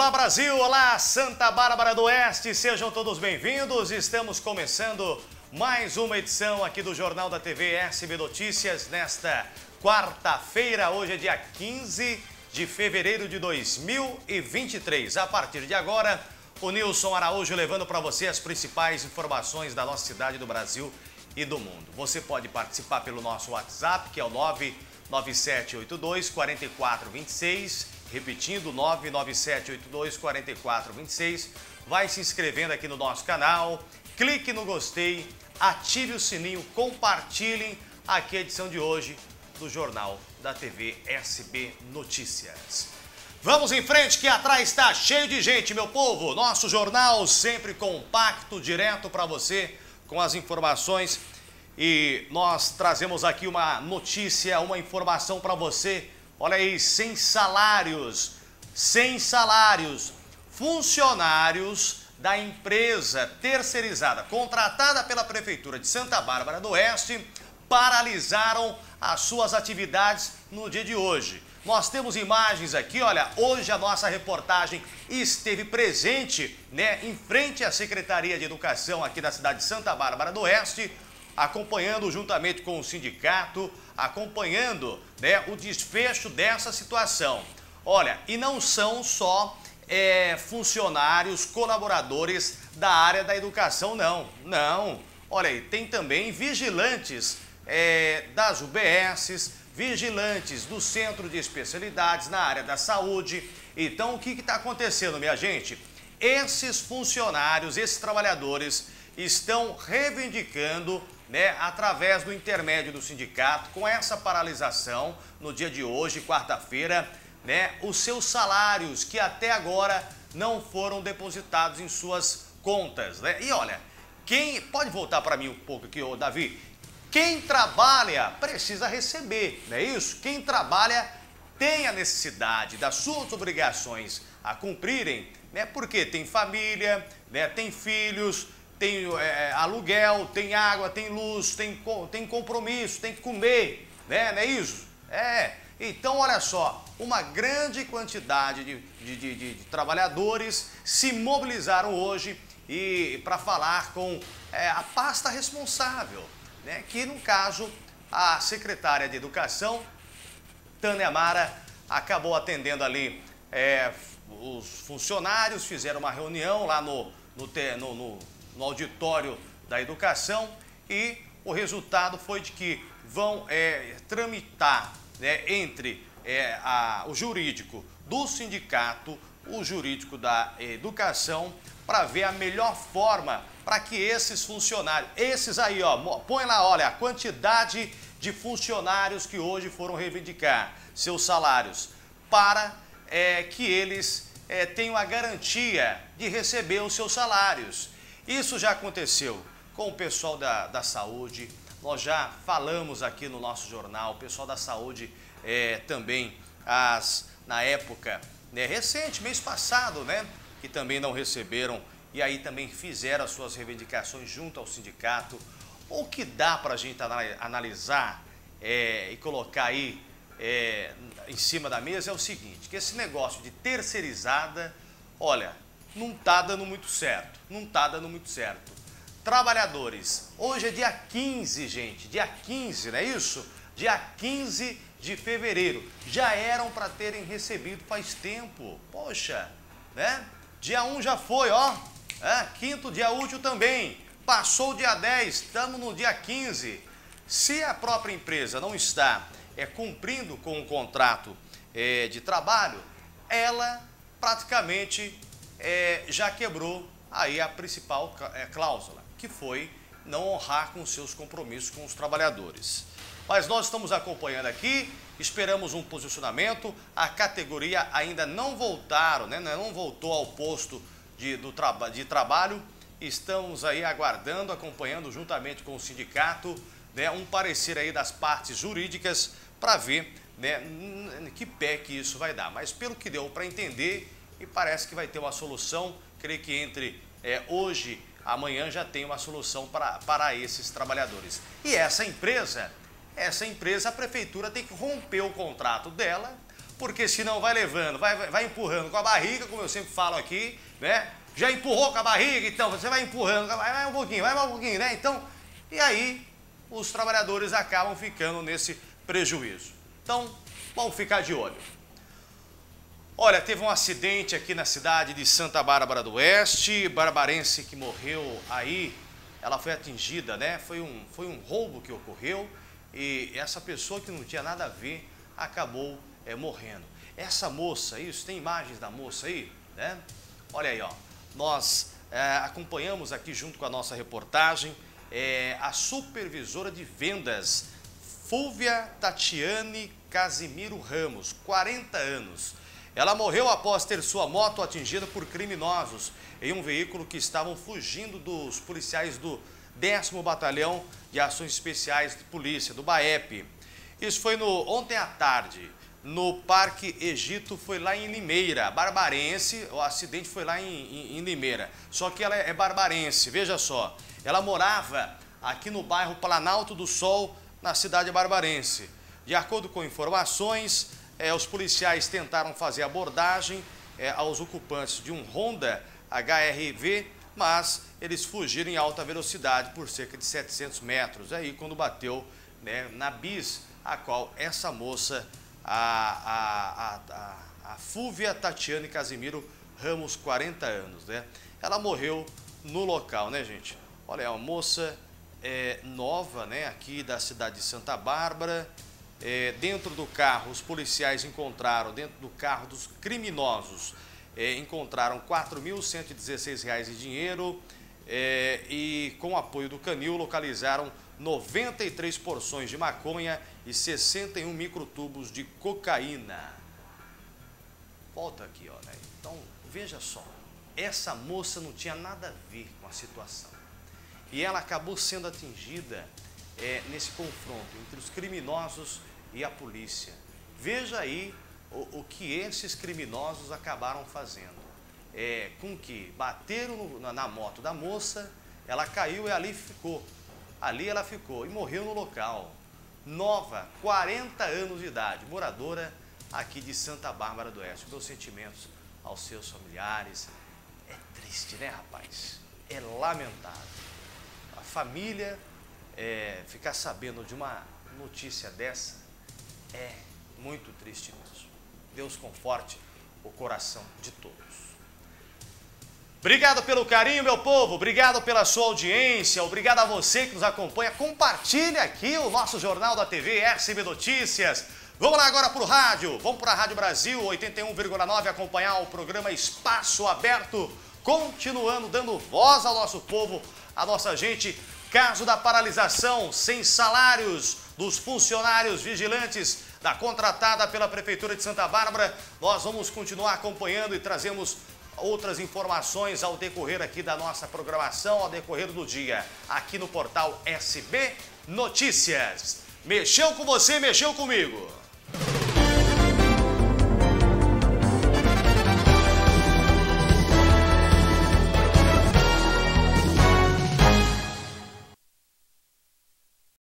Olá Brasil, olá Santa Bárbara do Oeste, sejam todos bem-vindos. Estamos começando mais uma edição aqui do Jornal da TV SB Notícias nesta quarta-feira. Hoje é dia 15 de fevereiro de 2023. A partir de agora, o Nilson Araújo levando para você as principais informações da nossa cidade, do Brasil e do mundo. Você pode participar pelo nosso WhatsApp, que é o 99782-4426. Repetindo, 99782-4426. Vai se inscrevendo aqui no nosso canal, clique no gostei, ative o sininho, compartilhem aqui a edição de hoje do Jornal da TV SB Notícias. Vamos em frente, que atrás está cheio de gente, meu povo. Nosso jornal sempre compacto, direto para você, com as informações. E nós trazemos aqui uma notícia, uma informação para você. Olha aí, sem salários, funcionários da empresa terceirizada, contratada pela Prefeitura de Santa Bárbara do Oeste, paralisaram as suas atividades no dia de hoje. Nós temos imagens aqui, olha, hoje a nossa reportagem esteve presente, em frente à Secretaria de Educação aqui da cidade de Santa Bárbara do Oeste, acompanhando juntamente com o sindicato, acompanhando o desfecho dessa situação. Olha, e não são só funcionários, colaboradores da área da educação, não. Olha aí, tem também vigilantes das UBSs, vigilantes do Centro de Especialidades na área da saúde. Então, o que está acontecendo, minha gente? Esses funcionários, esses trabalhadores estão reivindicando, através do intermédio do sindicato, com essa paralisação no dia de hoje, quarta-feira, os seus salários que até agora não foram depositados em suas contas, E olha, pode voltar para mim um pouco aqui, Davi? Quem trabalha precisa receber, não é isso? Quem trabalha tem a necessidade das suas obrigações a cumprirem, porque tem família, tem filhos, tem aluguel, tem água, tem luz, tem compromisso, tem que comer, não é isso? Então, olha só, uma grande quantidade de trabalhadores se mobilizaram hoje para falar com a pasta responsável, que no caso a secretária de Educação, Tânia Mara, acabou atendendo ali os funcionários, fizeram uma reunião lá no auditório da educação e o resultado foi de que vão tramitar entre o jurídico do sindicato, o jurídico da educação, para ver a melhor forma para que esses funcionários, esses aí, põe lá, olha, a quantidade de funcionários que hoje foram reivindicar seus salários, para que eles tenham a garantia de receber os seus salários. Isso já aconteceu com o pessoal da saúde, nós já falamos aqui no nosso jornal, o pessoal da saúde também, na época recente, mês passado, que também não receberam e aí também fizeram as suas reivindicações junto ao sindicato. O que dá para a gente analisar e colocar aí em cima da mesa é o seguinte, que esse negócio de terceirizada, olha, não está dando muito certo, Trabalhadores, hoje é dia 15, gente, dia 15, não é isso? Dia 15 de fevereiro, já eram para terem recebido faz tempo, poxa, Dia 1 já foi, quinto dia útil também, passou o dia 10, estamos no dia 15. Se a própria empresa não está cumprindo com o contrato de trabalho, ela praticamente já quebrou aí a principal cláusula, que foi não honrar com seus compromissos com os trabalhadores. Mas nós estamos acompanhando aqui, esperamos um posicionamento, a categoria ainda não voltaram, não voltou ao posto de trabalho, estamos aí aguardando, acompanhando juntamente com o sindicato, um parecer aí das partes jurídicas para ver que pé que isso vai dar. Mas pelo que deu para entender, e parece que vai ter uma solução, creio que entre hoje e amanhã já tem uma solução para esses trabalhadores. E essa empresa, a prefeitura tem que romper o contrato dela porque senão vai levando, vai empurrando com a barriga, como eu sempre falo aqui, né? Já empurrou com a barriga, então você vai empurrando, vai um pouquinho, né? Então, e aí os trabalhadores acabam ficando nesse prejuízo. Então, vamos ficar de olho. Olha, teve um acidente aqui na cidade de Santa Bárbara do Oeste, barbarense que morreu aí, ela foi atingida, né? Foi um roubo que ocorreu e essa pessoa que não tinha nada a ver acabou morrendo. Essa moça, isso, tem imagens da moça aí, né? Olha aí, ó, nós acompanhamos aqui junto com a nossa reportagem a supervisora de vendas, Fúvia Tatiane Casimiro Ramos, 40 anos. Ela morreu após ter sua moto atingida por criminosos em um veículo que estavam fugindo dos policiais do 10º Batalhão de Ações Especiais de Polícia, do BAEP. Isso foi ontem à tarde, no Parque Egito, foi lá em Limeira, barbarense, o acidente foi lá em Limeira, só que ela é barbarense, veja só, ela morava aqui no bairro Planalto do Sol, na cidade barbarense. De acordo com informações, os policiais tentaram fazer abordagem aos ocupantes de um Honda HR-V, mas eles fugiram em alta velocidade por cerca de 700 metros. Aí quando bateu, né, na bis, a qual essa moça, a Fúvia Tatiane Casimiro Ramos, 40 anos, né? Ela morreu no local, né, gente? Olha, é uma moça nova, né, aqui da cidade de Santa Bárbara. Dentro do carro, os policiais encontraram, dentro do carro dos criminosos, encontraram R$ 4.116 em dinheiro e, com o apoio do canil, localizaram 93 porções de maconha e 61 microtubos de cocaína. Volta aqui, ó, né? Então, veja só, essa moça não tinha nada a ver com a situação e ela acabou sendo atingida nesse confronto entre os criminosos e a polícia. Veja aí o que esses criminosos acabaram fazendo. Com que bateram na moto da moça, ela caiu e ali ficou. Ali ela ficou e morreu no local. Nova, 40 anos de idade, moradora aqui de Santa Bárbara do Oeste. Meus sentimentos aos seus familiares. É triste, né, rapaz? É lamentável. A família ficar sabendo de uma notícia dessa é muito triste mesmo. Deus conforte o coração de todos. Obrigado pelo carinho, meu povo. Obrigado pela sua audiência. Obrigado a você que nos acompanha. Compartilhe aqui o nosso Jornal da TV SB Notícias. Vamos lá agora para o rádio. Vamos para a Rádio Brasil 81,9 acompanhar o programa Espaço Aberto. Continuando dando voz ao nosso povo, à nossa gente. Caso da paralisação sem salários dos funcionários vigilantes da contratada pela Prefeitura de Santa Bárbara, nós vamos continuar acompanhando e trazemos outras informações ao decorrer aqui da nossa programação, ao decorrer do dia, aqui no portal SB Notícias. Mexeu com você, mexeu comigo.